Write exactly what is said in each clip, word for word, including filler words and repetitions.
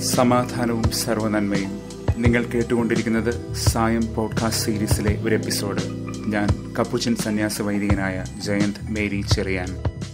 സമാധാനവും സർവ്വനന്മയും. നിങ്ങൾ കേട്ടുകൊണ്ടിരിക്കുന്നത് സായം പോഡ്കാസ്റ്റ് സീരീസിലെ ഒരു എപ്പിസോഡ്. ഞാൻ കപ്പുച്ചൻ സന്യാസ വൈദികനായ ജയന്ത് മേരി ചെറിയാൻ.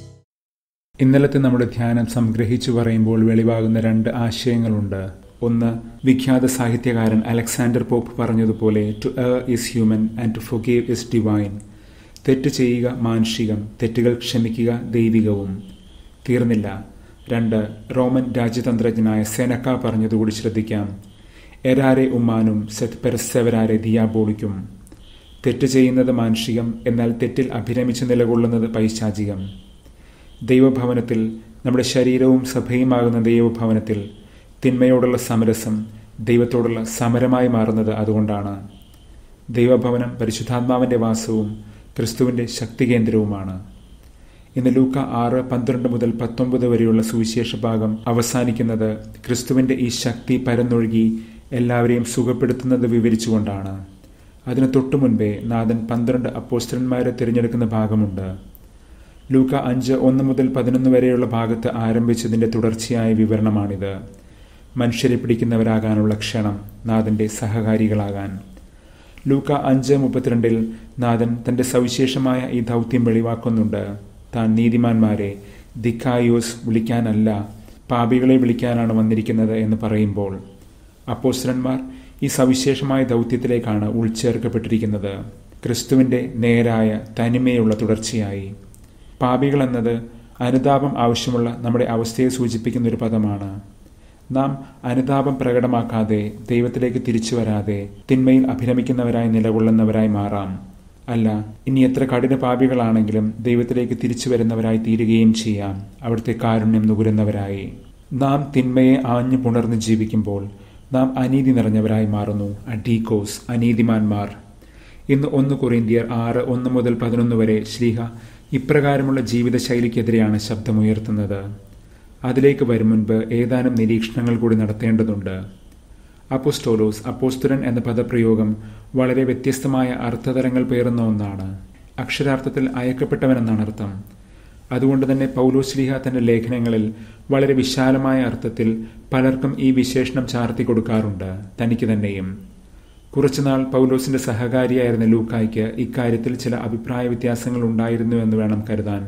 ഇന്നലത്തെ നമ്മുടെ ധ്യാനം സംഗ്രഹിച്ചു പറയുമ്പോൾ വെളിവാകുന്ന രണ്ട് ആശയങ്ങളുണ്ട്. ഒന്ന്, വിഖ്യാത സാഹിത്യകാരൻ അലക്സാണ്ടർ പോപ്പ് പറഞ്ഞതുപോലെ to err is human and to forgive is divine. തെറ്റ് ചെയ്യുക മാനുഷികം, തെറ്റുകൾ ക്ഷമിക്കുക ദൈവികവും. തീർന്നില്ല. രണ്ട്, റോമൻ രാജ്യതന്ത്രജ്ഞനായ സെനക്ക പറഞ്ഞതുകൂടി ശ്രദ്ധിക്കാം. എരാരെ ഉമാനും സെത് പെർസെവരാരെ ദിയാബോളിക്കും. തെറ്റ് ചെയ്യുന്നത് മാനുഷികം, എന്നാൽ തെറ്റിൽ അഭിരമിച്ച് നിലകൊള്ളുന്നത് പൈശാചികം. ദൈവഭവനത്തിൽ, നമ്മുടെ ശരീരവും സഭയുമാകുന്ന ദൈവഭവനത്തിൽ തിന്മയോടുള്ള സമരസം ദൈവത്തോടുള്ള സമരമായി മാറുന്നത് അതുകൊണ്ടാണ്. ദൈവഭവനം പരിശുദ്ധാത്മാവിൻ്റെ വാസവും ക്രിസ്തുവിൻ്റെ ശക്തികേന്ദ്രവുമാണ്. ഇന്ന് ലൂക്ക ആറ് പന്ത്രണ്ട് മുതൽ പത്തൊമ്പത് വരെയുള്ള സുവിശേഷ ഭാഗം അവസാനിക്കുന്നത് ക്രിസ്തുവിൻ്റെ ഈ ശക്തി പരന്നൊഴുകി എല്ലാവരെയും സുഖപ്പെടുത്തുന്നത് വിവരിച്ചുകൊണ്ടാണ്. അതിന് തൊട്ടു മുൻപേ നാഥൻ പന്ത്രണ്ട് അപ്പോസ്തലന്മാരെ തിരഞ്ഞെടുക്കുന്ന ഭാഗമുണ്ട്. ലൂക്ക അഞ്ച് ഒന്ന് മുതൽ പതിനൊന്ന് വരെയുള്ള ഭാഗത്ത് ആരംഭിച്ചതിൻ്റെ തുടർച്ചയായ വിവരണമാണിത്. മനുഷ്യരെ പിടിക്കുന്നവരാകാനുള്ള ക്ഷണം, നാഥൻ്റെ സഹകാരികളാകാൻ. ലൂക്ക അഞ്ച് മുപ്പത്തിരണ്ടിൽ നാഥൻ തൻ്റെ സവിശേഷമായ ഈ ദൗത്യം വെളിവാക്കുന്നുണ്ട്. താൻ നീതിമാന്മാരെ ദിക്കായോസ് വിളിക്കാനല്ല, പാപികളെ വിളിക്കാനാണ് വന്നിരിക്കുന്നത് എന്ന് പറയുമ്പോൾ അപ്പോസ്തലന്മാർ ഈ സവിശേഷമായ ദൗത്യത്തിലേക്കാണ് ഉൾച്ചേർക്കപ്പെട്ടിരിക്കുന്നത്, ക്രിസ്തുവിൻ്റെ നേരായ തനിമയുള്ള തുടർച്ചയായി. പാപികൾ എന്നത് അനുതാപം ആവശ്യമുള്ള നമ്മുടെ അവസ്ഥയെ സൂചിപ്പിക്കുന്ന ഒരു പദമാണ്. നാം അനുതാപം പ്രകടമാക്കാതെ, ദൈവത്തിലേക്ക് തിരിച്ചു വരാതെ തിന്മയിൽ അഭിരമിക്കുന്നവരായി നിലകൊള്ളുന്നവരായി മാറാം. അല്ല, ഇനി എത്ര കഠിന പാപികളാണെങ്കിലും ദൈവത്തിലേക്ക് തിരിച്ചു വരുന്നവരായി തീരുകയും ചെയ്യാം, അവിടുത്തെ കാരുണ്യം നുകരുന്നവരായി. നാം തിന്മയെ ആഞ്ഞു പുണർന്ന് ജീവിക്കുമ്പോൾ നാം അനീതി നിറഞ്ഞവരായി മാറുന്നു, അഡീക്കോസ്, അനീതിമാന്മാർ. ഇന്ന് ഒന്ന് കൊറിന്ത്യർ ആറ് ഒന്ന് മുതൽ പതിനൊന്ന് വരെ ശ്ലീഹ ഇപ്രകാരമുള്ള ജീവിതശൈലിക്കെതിരെയാണ് ശബ്ദമുയർത്തുന്നത്. അതിലേക്ക് വരും മുൻപ് ഏതാനും നിരീക്ഷണങ്ങൾ കൂടി നടത്തേണ്ടതുണ്ട്. അപ്പോസ്തോലോസ്, അപ്പോസ്തലൻ എന്ന പദപ്രയോഗം വളരെ വ്യത്യസ്തമായ അർത്ഥതലങ്ങൾ പേറുന്ന ഒന്നാണ്. അക്ഷരാർത്ഥത്തിൽ അയക്കപ്പെട്ടവൻ എന്നാണ് അർത്ഥം. അതുകൊണ്ട് തന്നെ പൗലോസ് ശ്ലീഹ തന്റെ ലേഖനങ്ങളിൽ വളരെ വിശാലമായ അർത്ഥത്തിൽ പലർക്കും ഈ വിശേഷണം ചാർത്തി കൊടുക്കാറുണ്ട്, തനിക്ക് തന്നെയും. കുറച്ചുനാൾ പൗലോസിന്റെ സഹകാരിയായിരുന്ന ലൂക്കായ്ക്ക് ഇക്കാര്യത്തിൽ ചില അഭിപ്രായ വ്യത്യാസങ്ങൾ ഉണ്ടായിരുന്നു എന്ന് വേണം കരുതാൻ.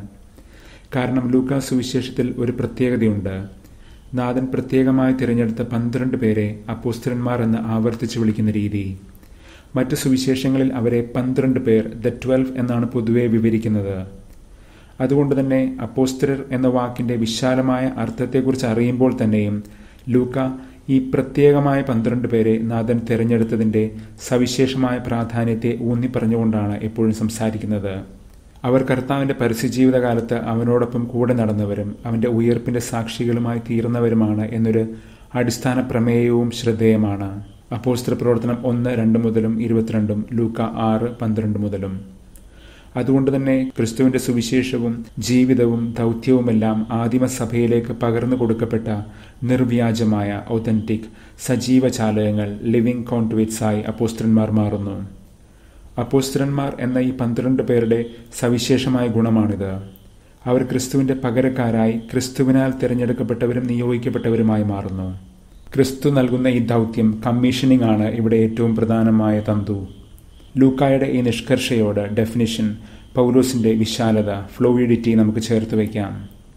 കാരണം ലൂക്കാ സുവിശേഷത്തിൽ ഒരു പ്രത്യേകതയുണ്ട്. നാഥൻ പ്രത്യേകമായി തിരഞ്ഞെടുത്ത പന്ത്രണ്ട് പേരെ അപ്പോസ്തലന്മാർ എന്ന് ആവർത്തിച്ച് വിളിക്കുന്ന രീതി. മറ്റു സുവിശേഷങ്ങളിൽ അവരെ പന്ത്രണ്ട് പേർ, ദ ട്വൽവ് എന്നാണ് പൊതുവെ വിവരിക്കുന്നത്. അതുകൊണ്ട് തന്നെ അപ്പോസ്തലർ എന്ന വാക്കിന്റെ വിശാലമായ അർത്ഥത്തെക്കുറിച്ച് അറിയുമ്പോൾ തന്നെയും ലൂക്ക ഈ പ്രത്യേകമായ പന്ത്രണ്ട് പേരെ നാഥൻ തിരഞ്ഞെടുത്തതിന്റെ സവിശേഷമായ പ്രാധാന്യത്തെ ഊന്നിപ്പറഞ്ഞുകൊണ്ടാണ് എപ്പോഴും സംസാരിക്കുന്നത്. അവർ കർത്താവിന്റെ പരസ്യജീവിതകാലത്ത് അവനോടൊപ്പം കൂടെ നടന്നവരും അവന്റെ ഉയർപ്പിന്റെ സാക്ഷികളുമായി തീർന്നവരുമാണ് എന്നൊരു അടിസ്ഥാന പ്രമേയവും ശ്രദ്ധേയമാണ്. അപ്പോസ്തല പ്രവർത്തനം ഒന്ന് രണ്ട് മുതലും ഇരുപത്തിരണ്ടും ലൂക്ക ആറ് പന്ത്രണ്ട് മുതലും. അതുകൊണ്ട് തന്നെ ക്രിസ്തുവിന്റെ സുവിശേഷവും ജീവിതവും ദൗത്യവുമെല്ലാം ആദിമസഭയിലേക്ക് പകർന്നു കൊടുക്കപ്പെട്ട നിർവ്യാജമായ ഒതന്റിക് സജീവ ചാലകങ്ങൾ, ലിവിംഗ് കോൺട്വിറ്റ്സായി അപ്പോസ്തലന്മാർ മാറുന്നു. അപ്പോസ്തലന്മാർ എന്ന ഈ പന്ത്രണ്ട് പേരുടെ സവിശേഷമായ ഗുണമാണിത്. അവർ ക്രിസ്തുവിന്റെ പകരക്കാരായി ക്രിസ്തുവിനാൽ തിരഞ്ഞെടുക്കപ്പെട്ടവരും നിയോഗിക്കപ്പെട്ടവരുമായി മാറുന്നു. ക്രിസ്തു നൽകുന്ന ഈ ദൗത്യം, കമ്മീഷനിങ്, ആണ് ഇവിടെ ഏറ്റവും പ്രധാനമായ തന്തു. ലൂക്കായുടെ ഈ നിഷ്കർഷയോട് ഡെഫിനിഷൻ, പൗലോസിന്റെ വിശാലത, ഫ്ലൂയിഡിറ്റി നമുക്ക് ചേർത്ത് വയ്ക്കാം.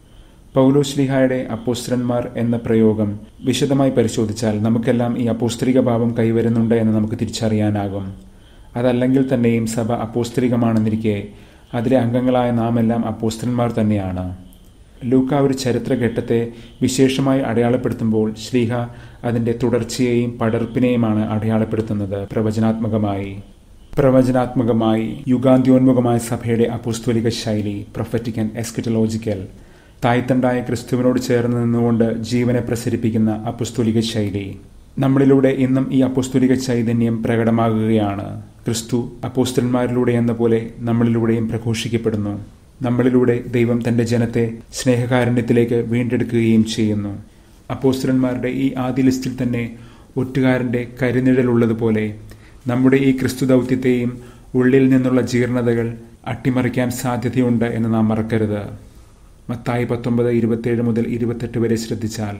പൗലോസ് ശ്ലീഹായുടെ അപ്പോസ്തലന്മാർ എന്ന പ്രയോഗം വിശദമായി പരിശോധിച്ചാൽ നമുക്കെല്ലാം ഈ അപ്പോസ്തലിക ഭാവം കൈവരുന്നുണ്ട് എന്ന് നമുക്ക് തിരിച്ചറിയാനാകും. അതല്ലെങ്കിൽ തന്നെയും സഭ അപ്പോസ്തലികമാണെന്നിരിക്കെ അതിലെ അംഗങ്ങളായ നാം എല്ലാം അപ്പോസ്തലന്മാർ തന്നെയാണ്. ലൂക്ക ഒരു ചരിത്രഘട്ടത്തെ വിശേഷമായി അടയാളപ്പെടുത്തുമ്പോൾ ശ്ലീഹ അതിൻ്റെ തുടർച്ചയെയും പടർപ്പിനെയുമാണ് അടയാളപ്പെടുത്തുന്നത്. പ്രവചനാത്മകമായി പ്രവചനാത്മകമായി യുഗാന്ത്യോന്മുഖമായ സഭയുടെ അപ്പോസ്തോലിക ശൈലി, പ്രൊഫറ്റിക് ആൻഡ് എസ്കറ്റോളജിക്കൽ, തായ്തണ്ടായ ക്രിസ്തുവിനോട് ചേർന്ന് നിന്നുകൊണ്ട് ജീവനെ പ്രസരിപ്പിക്കുന്ന അപ്പോസ്തോലിക ശൈലി. നമ്മളിലൂടെ ഇന്നും ഈ അപ്പോസ്തോലിക ചൈതന്യം പ്രകടമാകുകയാണ്. ക്രിസ്തു അപ്പോസ്തലന്മാരിലൂടെ എന്ന പോലെ നമ്മളിലൂടെയും പ്രഘോഷിക്കപ്പെടുന്നു. നമ്മളിലൂടെ ദൈവം തന്റെ ജനത്തെ സ്നേഹകാരുണ്യത്തിലേക്ക് വീണ്ടെടുക്കുകയും ചെയ്യുന്നു. അപ്പോസ്തലന്മാരുടെ ഈ ആദ്യ ലിസ്റ്റിൽ തന്നെ ഒറ്റുകാരന്റെ കരിനിഴലുള്ളതുപോലെ നമ്മുടെ ഈ ക്രിസ്തു ദൗത്യത്തെയും ഉള്ളിൽ നിന്നുള്ള ജീർണതകൾ അട്ടിമറിക്കാൻ സാധ്യതയുണ്ട് എന്ന് നാം മറക്കരുത്. മത്തായി പത്തൊമ്പത് ഇരുപത്തിയേഴ് മുതൽ ഇരുപത്തെട്ട് വരെ ശ്രദ്ധിച്ചാൽ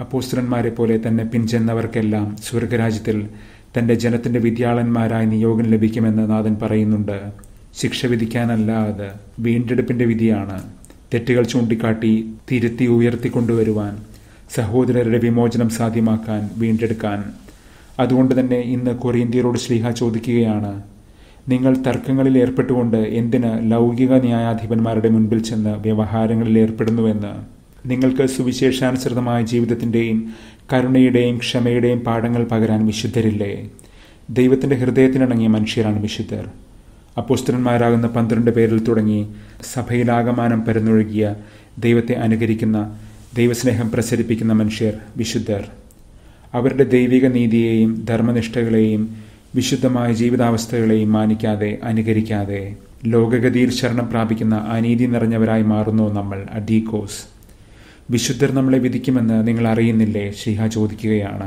അപ്പോസ്തലന്മാരെ പോലെ തന്നെ പിൻചെന്നവർക്കെല്ലാം സ്വർഗരാജ്യത്തിൽ തന്റെ ജനത്തിന്റെ വിദ്യാളന്മാരായി നിയോഗം ലഭിക്കുമെന്ന് നാഥൻ പറയുന്നുണ്ട്. ശിക്ഷ വിധിക്കാനല്ല, അത് വീണ്ടെടുപ്പിന്റെ വിധിയാണ്. തെറ്റുകൾ ചൂണ്ടിക്കാട്ടി തിരുത്തി ഉയർത്തിക്കൊണ്ടുവരുവാൻ, സഹോദരരുടെ വിമോചനം സാധ്യമാക്കാൻ, വീണ്ടെടുക്കാൻ. അതുകൊണ്ട് തന്നെ ഇന്ന് കൊറിന്ത്യരോട് ശ്ലീഹ ചോദിക്കുകയാണ്, നിങ്ങൾ തർക്കങ്ങളിൽ ഏർപ്പെട്ടുകൊണ്ട് എന്തിന് ലൗകിക ന്യായാധിപന്മാരുടെ മുൻപിൽ ചെന്ന് വ്യവഹാരങ്ങളിൽ ഏർപ്പെടുന്നുവെന്ന്? നിങ്ങൾക്ക് സുവിശേഷാനുസൃതമായ ജീവിതത്തിന്റെയും കരുണയുടെയും ക്ഷമയുടെയും പാഠങ്ങൾ പകരാൻ വിശുദ്ധരില്ലേ? ദൈവത്തിന്റെ ഹൃദയത്തിനിണങ്ങിയ മനുഷ്യരാണ് വിശുദ്ധർ. അപ്പോസ്തലന്മാരാകുന്ന പന്ത്രണ്ട് പേരിൽ തുടങ്ങി സഭയിലാകമാനം പരന്നൊഴുകിയ ദൈവത്തെ അനുകരിക്കുന്ന, ദൈവസ്നേഹം പ്രസരിപ്പിക്കുന്ന മനുഷ്യർ വിശുദ്ധർ. അവരുടെ ദൈവിക നീതിയെയും ധർമ്മനിഷ്ഠകളെയും വിശുദ്ധമായ ജീവിതാവസ്ഥകളെയും മാനിക്കാതെ, അനുകരിക്കാതെ ലോകഗതിയിൽ ശരണം പ്രാപിക്കുന്ന അനീതി നിറഞ്ഞവരായി മാറുന്നു നമ്മൾ. അഡീക്കോസ്. വിശുദ്ധർ നമ്മളെ വിധിക്കുമെന്ന് നിങ്ങൾ അറിയുന്നില്ലേ? ശ്ലീഹ ചോദിക്കുകയാണ്.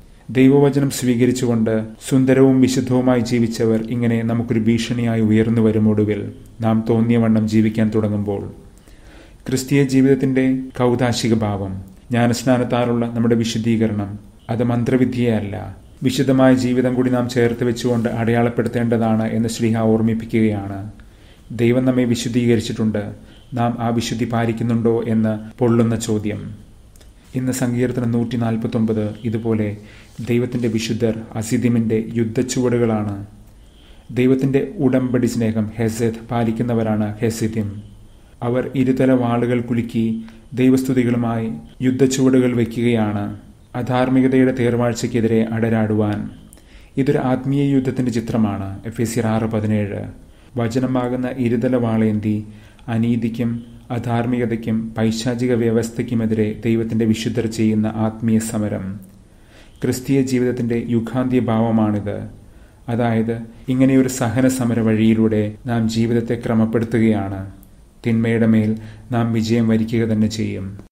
ദൈവവചനം സ്വീകരിച്ചുകൊണ്ട് സുന്ദരവും വിശുദ്ധവുമായി ജീവിച്ചവർ ഇങ്ങനെ നമുക്കൊരു ഭീഷണിയായി ഉയർന്നു വരുമൊടുവിൽ നാം തോന്നിയ വണ്ണം ജീവിക്കാൻ തുടങ്ങുമ്പോൾ. ക്രിസ്തീയ ജീവിതത്തിന്റെ കൗതാശിക ഭാവം, ജ്ഞാനസ്നാനത്താലുള്ള നമ്മുടെ വിശുദ്ധീകരണം, അത് മന്ത്രവിദ്യയല്ല, വിശുദ്ധമായ ജീവിതം കൂടി നാം ചേർത്ത് വെച്ചുകൊണ്ട് അടയാളപ്പെടുത്തേണ്ടതാണ് എന്ന് ശ്ലീഹ ഓർമ്മിപ്പിക്കുകയാണ്. ദൈവം നമ്മെ വിശുദ്ധീകരിച്ചിട്ടുണ്ട്. നാം ആ വിശുദ്ധി പാലിക്കുന്നുണ്ടോ എന്ന് പൊള്ളുന്ന ചോദ്യം. ഇന്ന് സങ്കീർത്തനം നൂറ്റി നാൽപ്പത്തി ഒമ്പത് ഇതുപോലെ ദൈവത്തിന്റെ വിശുദ്ധർ അസിദിമിന്റെ യുദ്ധച്ചുവടുകളാണ്. ദൈവത്തിന്റെ ഉടമ്പടി സ്നേഹം ഹെസെദ് പാലിക്കുന്നവരാണ് ഹെസിദിം. അവർ ഇരുതല വാളുകൾ കുലുക്കി ദൈവസ്തുതികളുമായി യുദ്ധച്ചുവടുകൾ വയ്ക്കുകയാണ്, അധാർമികതയുടെ തേർവാഴ്ചയ്ക്കെതിരെ അടരാടുവാൻ. ഇതൊരു ആത്മീയ യുദ്ധത്തിന്റെ ചിത്രമാണ്. എഫേസ്യർ ആറ് പതിനേഴ്. വചനമാകുന്ന ഇരുതല വാളേന്തി അനീതിക്കും അധാർമികതയ്ക്കും പൈശാചിക വ്യവസ്ഥയ്ക്കുമെതിരെ ദൈവത്തിന്റെ വിശുദ്ധർ ചെയ്യുന്ന ആത്മീയ സമരം. ക്രിസ്തീയ ജീവിതത്തിന്റെ യുഗാന്ത്യ ഭാവമാണിത്. അതായത് ഇങ്ങനെയൊരു സഹന സമര വഴിയിലൂടെ നാം ജീവിതത്തെ ക്രമപ്പെടുത്തുകയാണ്. തിന്മയുടെ മേൽ നാം വിജയം വരിക്കുക തന്നെ ചെയ്യും.